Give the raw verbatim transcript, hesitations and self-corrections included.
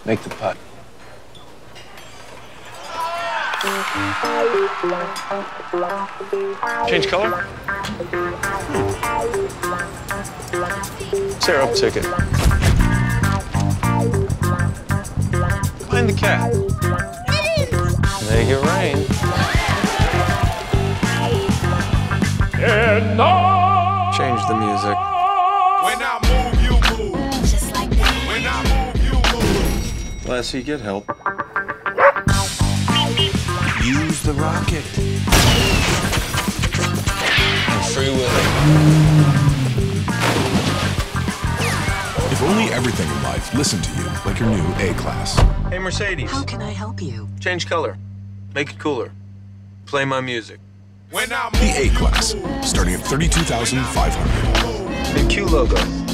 Make the putt. Change color? Sarah, up ticket. Find the cat. Make it rain. Change the music. When I move, you move. Just like that. When I move, you move. Lassie, get help. Use the rocket. Free will. If only everything in life listened to you like your new A-Class. Hey, Mercedes. How can I help you? Change color. Make it cooler. Play my music. When I The move, A-Class, starting at thirty-two thousand five hundred dollars. Big Q logo.